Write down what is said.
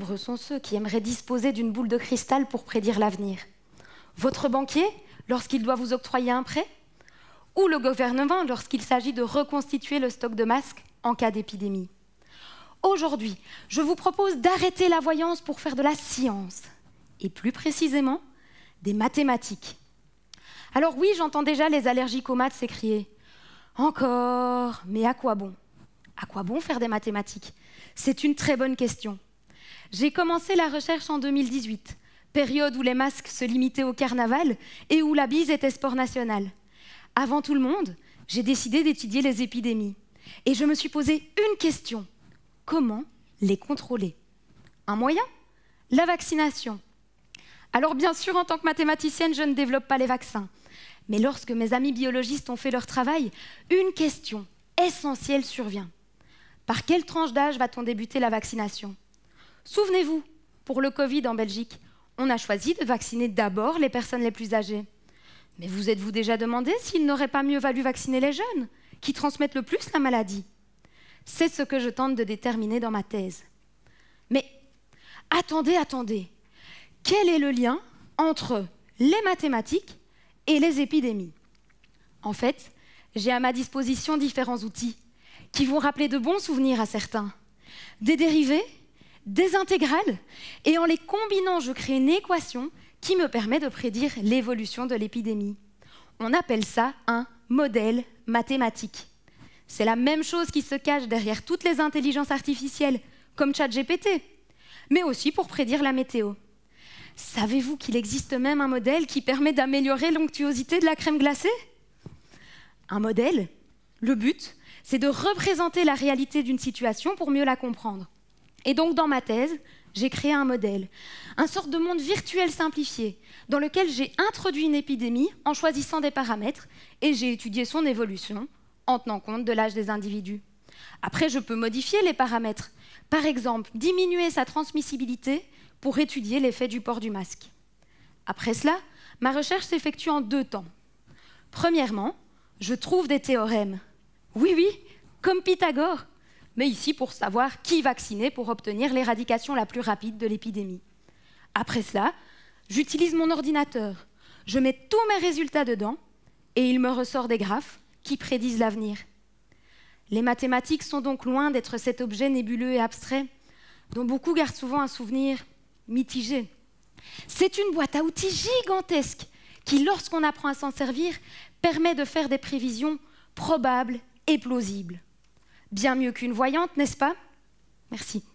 nombreux sont ceux qui aimeraient disposer d'une boule de cristal pour prédire l'avenir. Votre banquier, lorsqu'il doit vous octroyer un prêt? Ou le gouvernement, lorsqu'il s'agit de reconstituer le stock de masques en cas d'épidémie? Aujourd'hui, je vous propose d'arrêter la voyance pour faire de la science, et plus précisément, des mathématiques. Alors oui, j'entends déjà les allergiques aux maths s'écrier « Encore, mais à quoi bon ?» À quoi bon faire des mathématiques? C'est une très bonne question. J'ai commencé la recherche en 2018, période où les masques se limitaient au carnaval et où la bise était sport national. Avant tout le monde, j'ai décidé d'étudier les épidémies. Et je me suis posé une question. Comment les contrôler? Un moyen? La vaccination. Alors bien sûr, en tant que mathématicienne, je ne développe pas les vaccins. Mais lorsque mes amis biologistes ont fait leur travail, une question essentielle survient. Par quelle tranche d'âge va-t-on débuter la vaccination? Souvenez-vous, pour le Covid en Belgique, on a choisi de vacciner d'abord les personnes les plus âgées. Mais vous êtes-vous déjà demandé s'il n'aurait pas mieux valu vacciner les jeunes, qui transmettent le plus la maladie? C'est ce que je tente de déterminer dans ma thèse. Mais attendez. Quel est le lien entre les mathématiques et les épidémies? En fait, j'ai à ma disposition différents outils qui vont rappeler de bons souvenirs à certains. Des dérivés, des intégrales, et en les combinant, je crée une équation qui me permet de prédire l'évolution de l'épidémie. On appelle ça un modèle mathématique. C'est la même chose qui se cache derrière toutes les intelligences artificielles, comme ChatGPT, mais aussi pour prédire la météo. Savez-vous qu'il existe même un modèle qui permet d'améliorer l'onctuosité de la crème glacée? Un modèle, le but, c'est de représenter la réalité d'une situation pour mieux la comprendre. Et donc, dans ma thèse, j'ai créé un modèle, une sorte de monde virtuel simplifié, dans lequel j'ai introduit une épidémie en choisissant des paramètres et j'ai étudié son évolution en tenant compte de l'âge des individus. Après, je peux modifier les paramètres. Par exemple, diminuer sa transmissibilité pour étudier l'effet du port du masque. Après cela, ma recherche s'effectue en 2 temps. Premièrement, je trouve des théorèmes. Oui, comme Pythagore, mais ici pour savoir qui vacciner pour obtenir l'éradication la plus rapide de l'épidémie. Après cela, j'utilise mon ordinateur. Je mets tous mes résultats dedans et il me ressort des graphes qui prédisent l'avenir. Les mathématiques sont donc loin d'être cet objet nébuleux et abstrait dont beaucoup gardent souvent un souvenir mitigé. C'est une boîte à outils gigantesque qui, lorsqu'on apprend à s'en servir, permet de faire des prévisions probables et plausibles. Bien mieux qu'une voyante, n'est-ce pas? Merci.